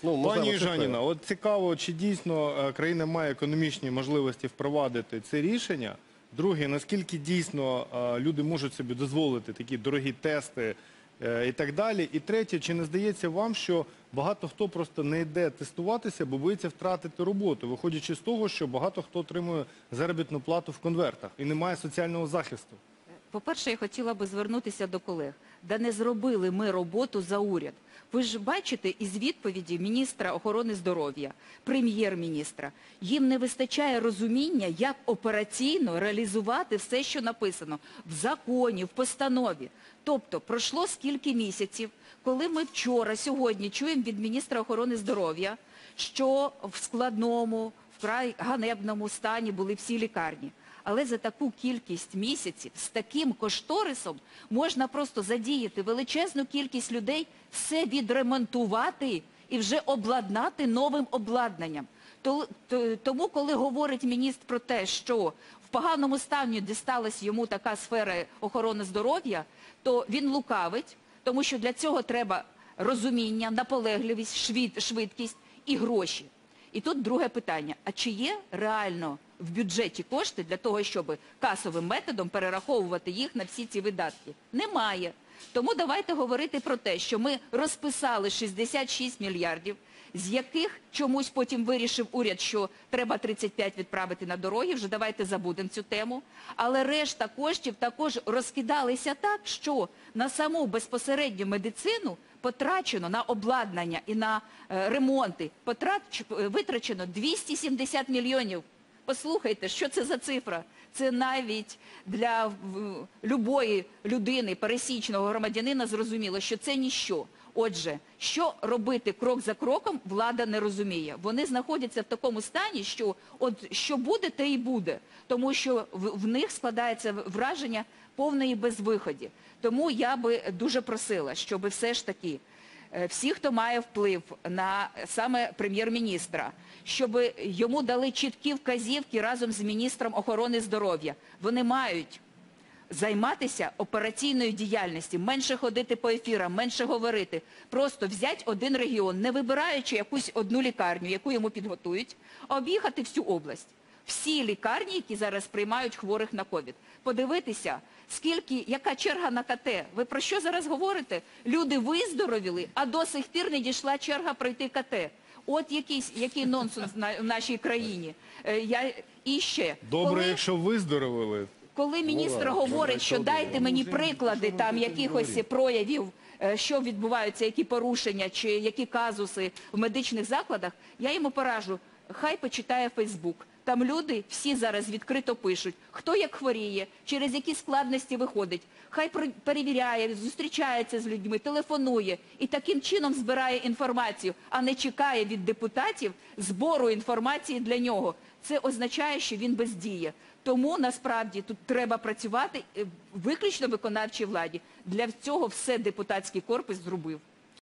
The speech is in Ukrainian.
Ну, можливо, Пані це Южаніна, вплине. от цікаво, чи дійсно країна має економічні можливості впровадити це рішення? Друге, наскільки дійсно люди можуть собі дозволити такі дорогі тести і так далі? І третє, чи не здається вам, що багато хто просто не йде тестуватися, бо боїться втратити роботу, виходячи з того, що багато хто отримує заробітну плату в конвертах і не має соціального захисту? По-перше, я хотіла би звернутися до колег. Да не зробили ми роботу за уряд. Ви ж бачите із відповіді міністра охорони здоров'я, прем'єр-міністра, їм не вистачає розуміння, як операційно реалізувати все, що написано в законі, в постанові. Тобто, пройшло скільки місяців, коли ми вчора, сьогодні чуємо від міністра охорони здоров'я, що в складному, вкрай ганебному стані були всі лікарні. Але за таку кількість місяців, з таким кошторисом, можна просто задіяти величезну кількість людей, все відремонтувати і вже обладнати новим обладнанням. Тому, коли говорить міністр про те, що в поганому стані дісталась йому така сфера охорони здоров'я, то він лукавить, тому що для цього треба розуміння, наполегливість, швидкість і гроші. І тут друге питання. А чи є реально в бюджеті кошти для того, щоб касовим методом перераховувати їх на всі ці видатки? Немає. Тому давайте говорити про те, що ми розписали 66 мільярдів, з яких чомусь потім вирішив уряд, що треба 35 відправити на дороги, вже давайте забудемо цю тему. Але решта коштів також розкидалися так, що на саму безпосередню медицину потрачено на обладнання і на ремонти, витрачено 270 мільйонів. Послухайте, що це за цифра? Це навіть для любої людини, пересічного громадянина, зрозуміло, що це ніщо. Отже, що робити крок за кроком, влада не розуміє. Вони знаходяться в такому стані, що от що буде, те і буде. Тому що в них складається враження повної безвиході. Тому я би дуже просила, щоб все ж таки всі, хто має вплив на саме прем'єр-міністра, щоб йому дали чіткі вказівки разом з міністром охорони здоров'я. Вони мають займатися операційною діяльністю, менше ходити по ефірам, менше говорити. Просто взяти один регіон, не вибираючи якусь одну лікарню, яку йому підготують, а об'їхати всю область. Всі лікарні, які зараз приймають хворих на ковід. Подивитися, яка черга на КТ. Ви про що зараз говорите? Люди виздоровіли, а до сих пір не дійшла черга пройти КТ. От який нонсенс в нашій країні. І ще. Добре, якщо виздоровили. Коли міністр говорить, що дайте мені приклади там якихось проявів, що відбуваються, які порушення чи які казуси в медичних закладах, я йому пораджу, хай почитає Фейсбук. Там люди всі зараз відкрито пишуть, хто як хворіє, через які складності виходить. Хай перевіряє, зустрічається з людьми, телефонує і таким чином збирає інформацію, а не чекає від депутатів збору інформації для нього. Це означає, що він бездіє. Тому, насправді, тут треба працювати виключно виконавчій владі. Для цього все депутатський корпус зробив.